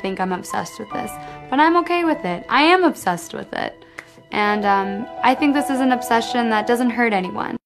think I'm obsessed with this, but I'm okay with it. I am obsessed with it. And I think this is an obsession that doesn't hurt anyone.